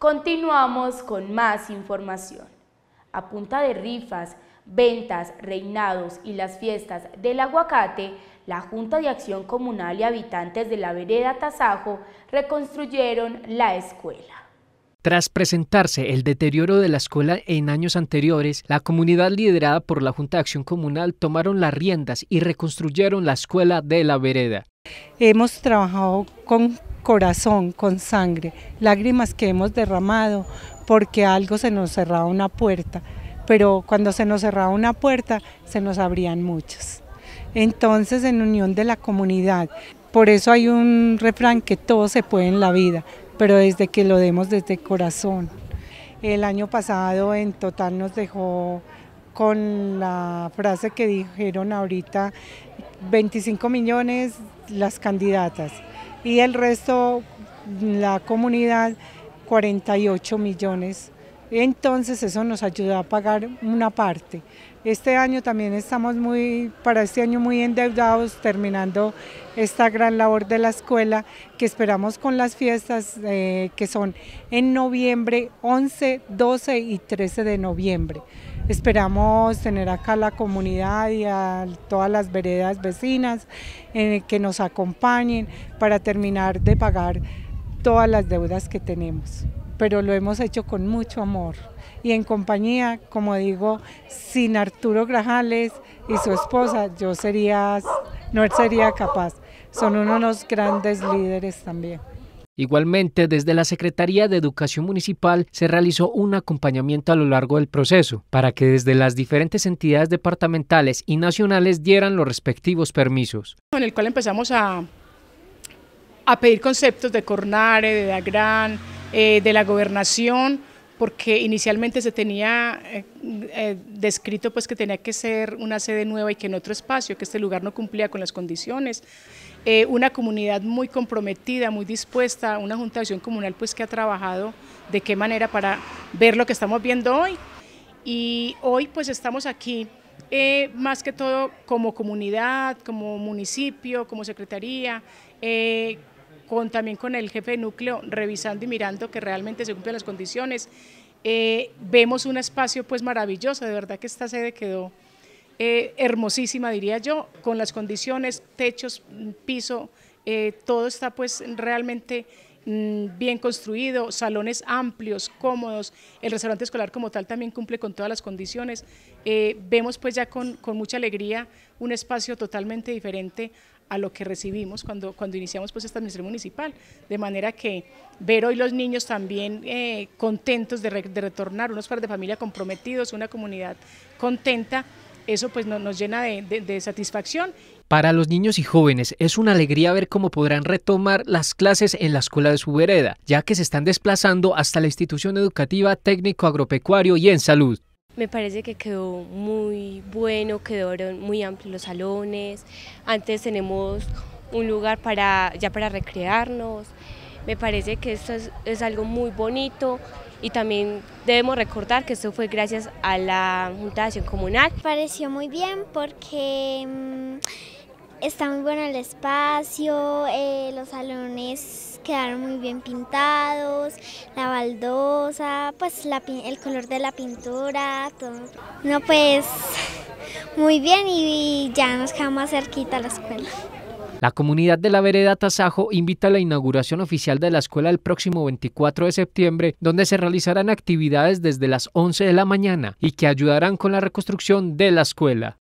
Continuamos con más información. A punta de rifas, ventas, reinados y las fiestas del aguacate, la Junta de Acción Comunal y habitantes de la vereda Tasajo reconstruyeron la escuela. Tras presentarse el deterioro de la escuela en años anteriores, la comunidad liderada por la Junta de Acción Comunal tomaron las riendas y reconstruyeron la escuela de la vereda. Hemos trabajado con corazón, con sangre, lágrimas que hemos derramado porque algo se nos cerraba una puerta, pero cuando se nos cerraba una puerta se nos abrían muchas. Entonces, en unión de la comunidad, por eso hay un refrán que todo se puede en la vida, pero desde que lo demos desde corazón. El año pasado en total nos dejó con la frase que dijeron ahorita, 25 millones las candidatas y el resto, la comunidad, 48 millones. Entonces eso nos ayuda a pagar una parte. Este año también estamos para este año muy endeudados, terminando esta gran labor de la escuela, que esperamos con las fiestas que son en noviembre, 11, 12 y 13 de noviembre. Esperamos tener acá la comunidad y a todas las veredas vecinas que nos acompañen para terminar de pagar todas las deudas que tenemos. Pero lo hemos hecho con mucho amor y en compañía, como digo, sin Arturo Grajales y su esposa, no sería capaz. Son unos grandes líderes también. Igualmente, desde la Secretaría de Educación Municipal se realizó un acompañamiento a lo largo del proceso para que desde las diferentes entidades departamentales y nacionales dieran los respectivos permisos. En el cual empezamos a pedir conceptos de Cornare, de DAGRAN, de la gobernación, porque inicialmente se tenía descrito pues que tenía que ser una sede nueva y que en otro espacio, que este lugar no cumplía con las condiciones. Una comunidad muy comprometida, muy dispuesta, una Junta de Acción Comunal pues que ha trabajado de qué manera para ver lo que estamos viendo hoy. Y hoy pues estamos aquí más que todo como comunidad, como municipio, como secretaría, también con el jefe de núcleo, revisando y mirando que realmente se cumplan las condiciones. Vemos un espacio pues maravilloso, de verdad que esta sede quedó hermosísima, diría yo, con las condiciones, techos, piso, todo está pues realmente bien construido, salones amplios, cómodos, el restaurante escolar como tal también cumple con todas las condiciones. Vemos pues ya con mucha alegría un espacio totalmente diferente a lo que recibimos cuando iniciamos pues esta administración municipal, de manera que ver hoy los niños también contentos de retornar, unos padres de familia comprometidos, una comunidad contenta, eso pues nos llena de satisfacción. Para los niños y jóvenes es una alegría ver cómo podrán retomar las clases en la escuela de su vereda, ya que se están desplazando hasta la institución educativa, técnico, agropecuario y en salud. Me parece que quedó muy bueno, quedaron muy amplios los salones, antes tenemos un lugar ya para recrearnos, me parece que esto es algo muy bonito y también debemos recordar que esto fue gracias a la Junta de Acción Comunal. Me pareció muy bien porque está muy bueno el espacio, los salones quedaron muy bien pintados, la baldosa, pues el color de la pintura, todo. No, pues muy bien y ya nos quedamos más cerquita a la escuela. La comunidad de la vereda Tasajo invita a la inauguración oficial de la escuela el próximo 24 de septiembre, donde se realizarán actividades desde las 11 de la mañana y que ayudarán con la reconstrucción de la escuela.